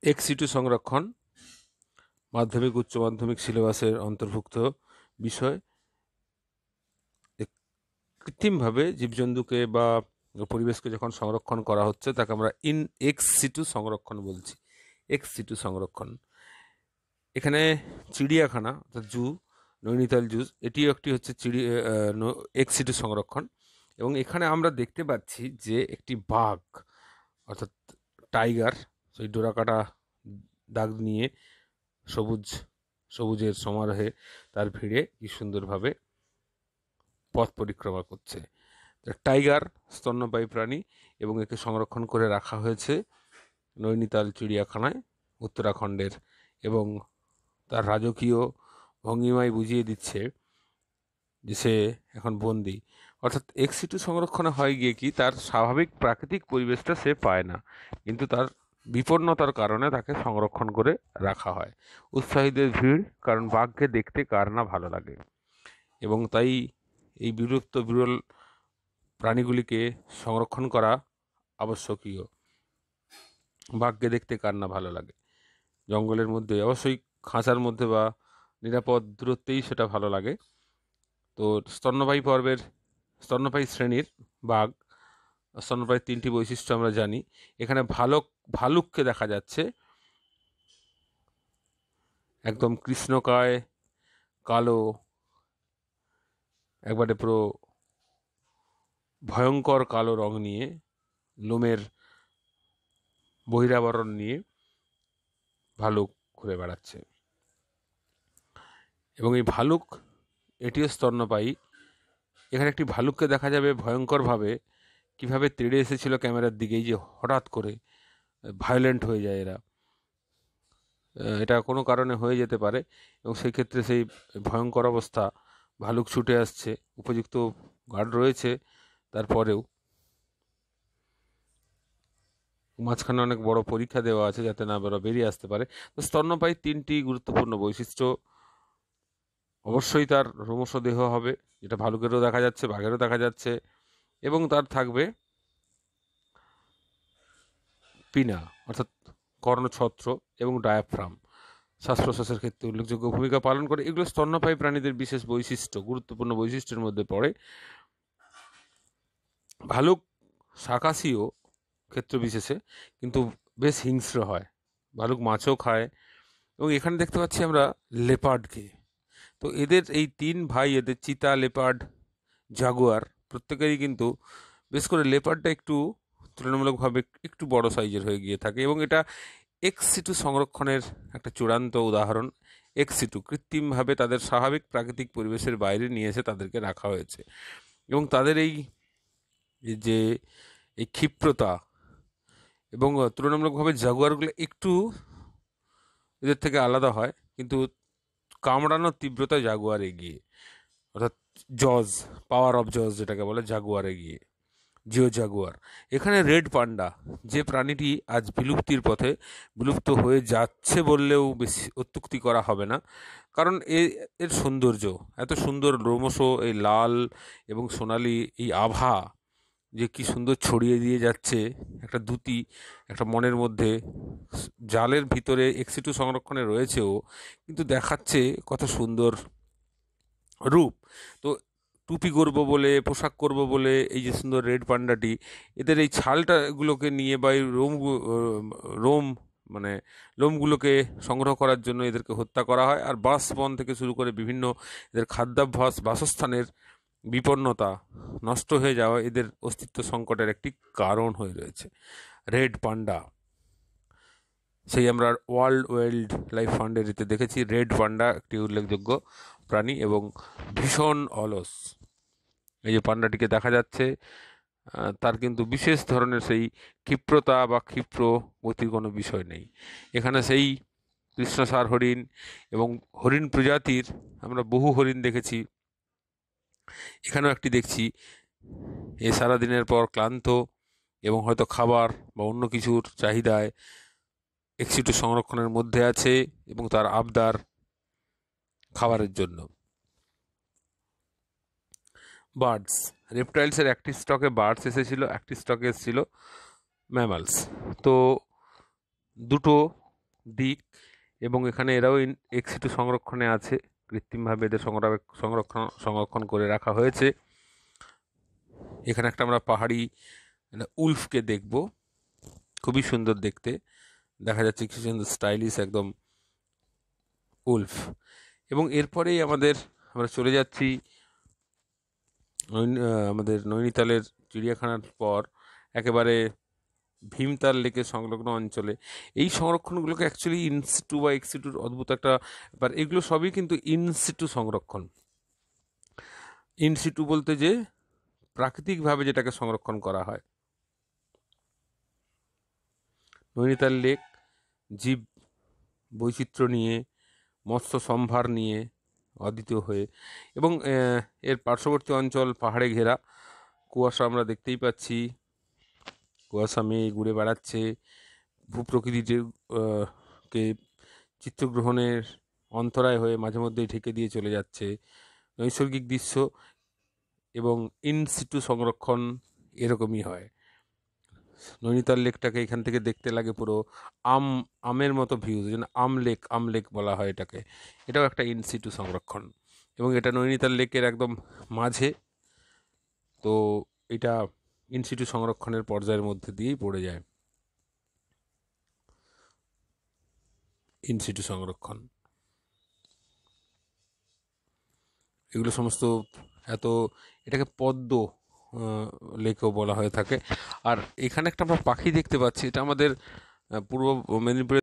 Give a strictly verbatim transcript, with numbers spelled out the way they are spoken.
Ex situ সংরক্ষণ মাধ্যমিক উচ্চ মাধ্যমিক সিলেবাসের অন্তর্ভুক্ত বিষয়। কৃত্রিমভাবে জীবজন্তুকে বা পরিবেশকে যখন সংরক্ষণ করা হচ্ছে তাকে আমরা ইন এক্স সিটু সংরক্ষণ বলছি। এক্স সিটু সংরক্ষণ, এখানে চিড়িয়াখানা অর্থাৎ জু, নৈনিতাল জু, এটিও একটি হচ্ছে চিড়ি এক্স সিটু সংরক্ষণ। এবং এখানে আমরা দেখতে পাচ্ছি যে একটি বাঘ অর্থাৎ টাইগার সেই ডোরাকাটা দাগ নিয়ে সবুজ সবুজের সমারোহে তার ভিড়ে কি সুন্দরভাবে পথ পরিক্রমা করছে। টাইগার স্তন্যপায়ী প্রাণী এবং একে সংরক্ষণ করে রাখা হয়েছে নৈনিতাল চিড়িয়াখানায় উত্তরাখণ্ডের, এবং তার রাজকীয় ভঙ্গিমায় বুঝিয়ে দিচ্ছে যে সে এখন বন্দি। অর্থাৎ এক্স সিটু সংরক্ষণে হয় গিয়ে কি তার স্বাভাবিক প্রাকৃতিক পরিবেশটা সে পায় না, কিন্তু তার বিপন্নতার কারণে তাকে সংরক্ষণ করে রাখা হয়। উৎসাহীদের ভিড়, কারণ বাঘকে দেখতে কার না ভালো লাগে, এবং তাই এই বিলুপ্ত বিরল প্রাণীগুলিকে সংরক্ষণ করা আবশ্যকীয়। বাঘকে দেখতে কার না ভালো লাগে, জঙ্গলের মধ্যে অবশ্যই খাঁচার মধ্যে বা নিরাপদ দূরত্বেই সেটা ভালো লাগে। তো স্তন্যপায়ী পর্বের স্তন্যপায়ী শ্রেণীর বাঘ, স্তন্যপায়ীর তিনটি বৈশিষ্ট্য আমরা জানি। এখানে ভালুক ভালুককে দেখা যাচ্ছে একদম কৃষ্ণকায় কালো, একবারে পুরো ভয়ঙ্কর কালো রং নিয়ে, লোমের বহিরাবরণ নিয়ে ভালুক ঘুরে বেড়াচ্ছে। এবং এই ভালুক এটিও স্তন্যপায়ী। এখানে একটি ভালুককে দেখা যাবে ভয়ঙ্করভাবে কিভাবে তেড়ে এসেছিল ক্যামেরার দিকেই, যে হঠাৎ করে ভায়োলেন্ট হয়ে যায় এরা। এটা কোনো কারণে হয়ে যেতে পারে, এবং সেই ক্ষেত্রে সেই ভয়ঙ্কর অবস্থা, ভালুক ছুটে আসছে, উপযুক্ত গার্ড রয়েছে, তারপরেও মাঝখানে অনেক বড় পরীক্ষা দেওয়া আছে যাতে না ওরা বেরিয়ে আসতে পারে। তো স্তন্যপায়ী তিনটি গুরুত্বপূর্ণ বৈশিষ্ট্য, অবশ্যই তার রোমশ দেহ হবে, যেটা ভালুকেরও দেখা যাচ্ছে, বাঘেরও দেখা যাচ্ছে, এবং তার থাকবে পিনা অর্থাৎ কর্ণছত্র এবং ডায়াফ্রাম, শ্বাস প্রশ্বাসের ক্ষেত্রে উল্লেখযোগ্য ভূমিকা পালন করে। এগুলো স্তন্যপায়ী প্রাণীদের বিশেষ বৈশিষ্ট্য, গুরুত্বপূর্ণ বৈশিষ্ট্যের মধ্যে পড়ে। ভালুক শাকাশীয় ক্ষেত্র বিশেষে কিন্তু বেশ হিংস্র হয়, ভালুক মাছও খায়। এবং এখানে দেখতে পাচ্ছি আমরা লেপার্ডকে। তো এদের এই তিন ভাই, এদের চিতা, লেপার্ড, জাগুয়ার, প্রত্যেকেরই কিন্তু বেশ করে লেপার্ডটা একটু তুলনামূলকভাবে একটু বড় সাইজের হয়ে গিয়ে থাকে, এবং এটা এক্স সিটু সংরক্ষণের একটা চূড়ান্ত উদাহরণ। এক্স সিটু কৃত্রিমভাবে তাদের স্বাভাবিক প্রাকৃতিক পরিবেশের বাইরে নিয়ে এসে তাদেরকে রাখা হয়েছে, এবং তাদের এই যে এই ক্ষিপ্রতা, এবং তুলনামূলকভাবে জাগুয়ারগুলো একটু এদের থেকে আলাদা হয়, কিন্তু কামড়ানোর তীব্রতা জাগুয়ার এগিয়ে, অর্থাৎ জজ, পাওয়ার অফ জজ যেটাকে বলে, জাগুয়ার এগিয়ে, জিও জাগুয়ার। এখানে রেড পান্ডা, যে প্রাণীটি আজ বিলুপ্তির পথে, বিলুপ্ত হয়ে যাচ্ছে বললেও বেশি অত্যুক্তি করা হবে না, কারণ এর সৌন্দর্য এত সুন্দর, রোমশ এই লাল এবং সোনালি এই আভা যে কি সুন্দর ছড়িয়ে দিয়ে যাচ্ছে একটা দ্যুতি, একটা মনের মধ্যে, জালের ভিতরে এক্স সিটু সংরক্ষণে রয়েছেও, কিন্তু দেখাচ্ছে কত সুন্দর রূপ। তো টুপি করবো বলে, পোশাক করব বলে এই যে সুন্দর রেড পান্ডাটি, এদের এই ছালটা গুলোকে নিয়ে বা এই রোম রোম মানে লোমগুলোকে সংগ্রহ করার জন্য এদেরকে হত্যা করা হয়। আর বাস বন থেকে শুরু করে বিভিন্ন এদের খাদ্যাভ্যাস, বাসস্থানের বিপন্নতা, নষ্ট হয়ে যাওয়া এদের অস্তিত্ব সংকটের একটি কারণ হয়ে রয়েছে। রেড পান্ডা, সেই আমরা ওয়ার্ল্ড ওয়াইল্ড লাইফ ফান্ডের এতে দেখেছি রেড পান্ডা একটি উল্লেখযোগ্য প্রাণী এবং ভীষণ অলস। এই যে পান্ডাটিকে দেখা যাচ্ছে, তার কিন্তু বিশেষ ধরনের সেই ক্ষিপ্রতা বা ক্ষিপ্র গতির কোনো বিষয় নেই। এখানে সেই কৃষ্ণসার হরিণ এবং হরিণ প্রজাতির আমরা বহু হরিণ দেখেছি, এখানেও একটি দেখছি। এ সারাদিনের পর ক্লান্ত এবং হয়তো খাবার বা অন্য কিছুর চাহিদায় এক্স সিটু সংরক্ষণের মধ্যে আছে, এবং তার আবদার খাবারের জন্য। বার্ডস, রেপটাইলসের একটি স্টকে বার্ডস এসেছিল, একটি স্টকে এসেছিল ম্যামালস। তো দুটো দিক, এবং এখানে এরাও এক্সিটু সংরক্ষণে আছে, কৃত্রিমভাবে এদের সংরক্ষণ সংরক্ষণ করে রাখা হয়েছে। এখানে একটা আমরা পাহাড়ি উল্ফকে দেখব, খুবই সুন্দর দেখতে দেখা যাচ্ছে, কি সুন্দর স্টাইলিশ একদম উল্ফ। এবং এরপরেই আমাদের আমরা চলে যাচ্ছি আমাদের নৈনিতালের চিড়িয়াখানার পর একেবারে ভীমতাল লেকের সংলগ্ন অঞ্চলে। এই সংরক্ষণগুলোকে অ্যাকচুয়ালি ইনসিটু বা এক্সিটুর অদ্ভুত একটা ব্যাপার, এগুলো সবই কিন্তু ইনসিটু সংরক্ষণ। ইনসিটু বলতে যে প্রাকৃতিকভাবে যেটাকে সংরক্ষণ করা হয়। নৈনিতাল লেক জীব বৈচিত্র্য নিয়ে, মৎস্য সম্ভার নিয়ে অদ্বিতীয় হয়ে, এবং এর পার্শ্ববর্তী অঞ্চল পাহাড়ে ঘেরা। কুয়াশা আমরা দেখতেই পাচ্ছি, কুয়াশা মেয়ে ঘুরে বেড়াচ্ছে, ভূপ্রকৃতির কে চিত্রগ্রহণের অন্তরায় হয়ে মাঝে মধ্যেই ঢেকে দিয়ে চলে যাচ্ছে। নৈসর্গিক দৃশ্য এবং ইনসিটু সংরক্ষণ এরকমই হয়। নৈনিতাল লেকটাকে এখান থেকে দেখতে লাগে পুরো আম আমের মতো ভিউ, যেন আম লেক আম লেক বলা হয় এটাকে। এটাও একটা ইনসিটু সংরক্ষণ, এবং এটা নৈনিতাল লেকের একদম মাঝে। তো এটা ইনসিটু সংরক্ষণের পর্যায়ের মধ্যে দিয়েই পড়ে যায়। ইনসিটু সংরক্ষণ এগুলো সমস্ত এত, এটাকে পদ্ম লেকও বলা হয়ে থাকে। আর এখানে একটা আমরা পাখি দেখতে পাচ্ছি, এটা আমাদের পূর্ব মেদিনীপুরের